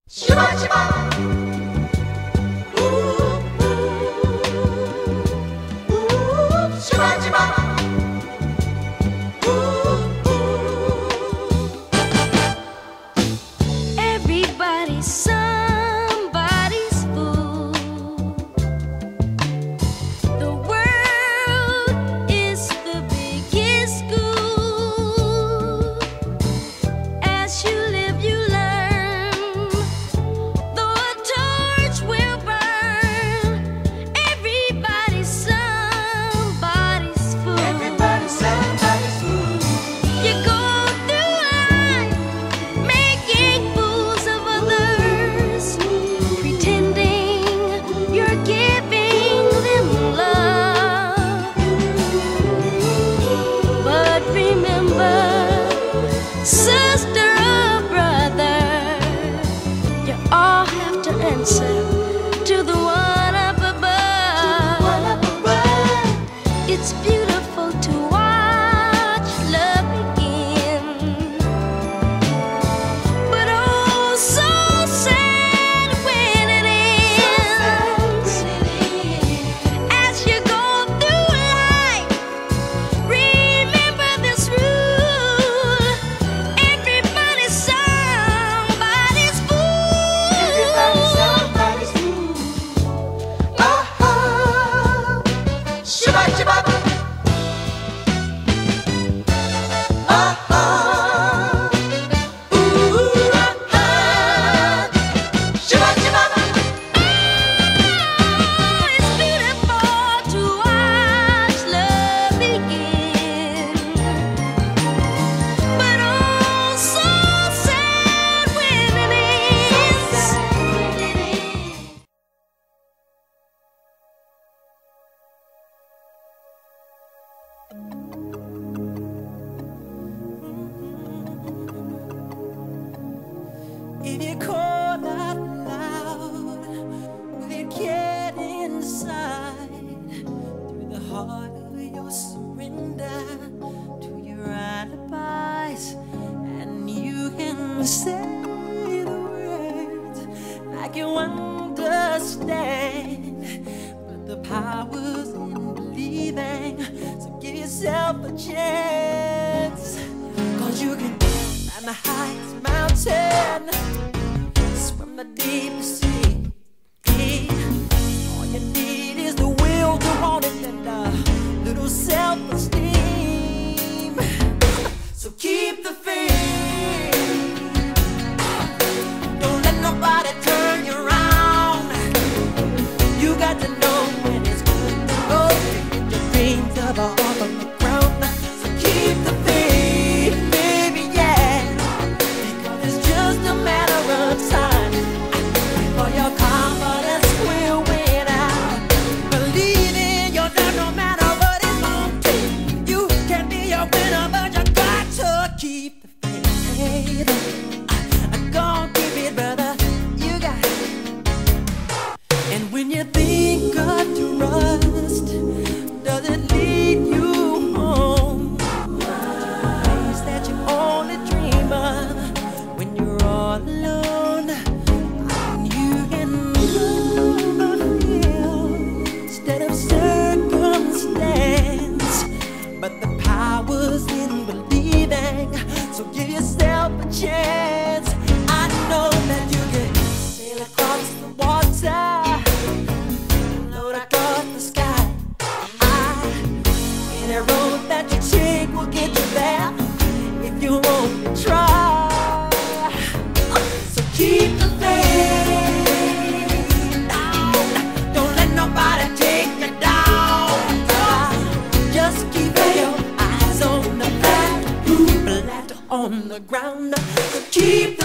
Shiba Shiba. Shiba Shiba. Everybody's somebody's fool. The world is the biggest school. As you live, you learn. Though a torch will burn. Everybody's somebody's fool. Everybody's somebody's fool. You go through life making fools of others, pretending you're giving them love. But remember, sister or brother, you all have to answer to the one up above. It's beautiful to watch love begin, but oh, so sad when it ends. As you go through life, remember this rule: everybody's somebody's fool. Everybody's somebody's fool. Oh, Shiba Shiba. Shiba Shiba. It's beautiful to watch love begin, but oh, so sad when it ends. If you call out loud, will it get inside through the heart of your surrender to your alibis? And you can say the words like you understand, but the power's in believing. So give yourself a chance, 'cause you can climb the highest mountain, swim the deepest sea. All you need is the will to want it and a little self-esteem. So keep the faith. Don't let nobody turn you around. You got to know when it's good to go. Get your dreams up off of the ground. So keep the faith, baby, yeah. Because it's just a matter of time for your confidence will win out. Believe in yourself no matter what it's gonna take. You can be a winner, but you got to keep the faith. Gonna keep it, brother. You got it. And when you think of trust, does it lead you home? Place that you only dream of when you're all alone. And you can feel instead of circumstance, but the power's in believing. So give yourself a chance. I know that you can sail across the water, float across the sky. Any road that you take will get you there if you only try. So keep the faith. Don't let nobody take you down. Just keep your eyes on the path, flat on the ground. So keep the